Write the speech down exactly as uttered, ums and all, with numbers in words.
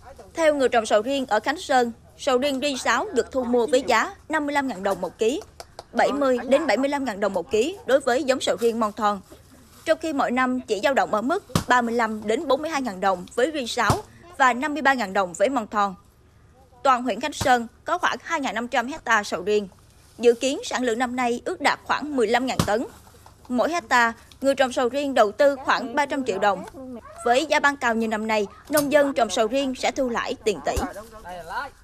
Theo người trồng sầu riêng ở Khánh Sơn, sầu riêng ri sáu được thu mua với giá năm mươi lăm nghìn đồng một ký, bảy mươi đến bảy mươi lăm nghìn đồng một ký đối với giống sầu riêng Mon Thon. Trong khi mỗi năm chỉ dao động ở mức ba mươi lăm đến bốn mươi hai nghìn đồng với ri sáu và năm mươi ba nghìn đồng với Mon Thon. Toàn huyện Khánh Sơn có khoảng hai nghìn năm trăm hecta sầu riêng. Dự kiến sản lượng năm nay ước đạt khoảng mười lăm nghìn tấn. Mỗi hecta, người trồng sầu riêng đầu tư khoảng ba trăm triệu đồng. Với giá bán cao như năm nay, nông dân trồng sầu riêng sẽ thu lãi tiền tỷ.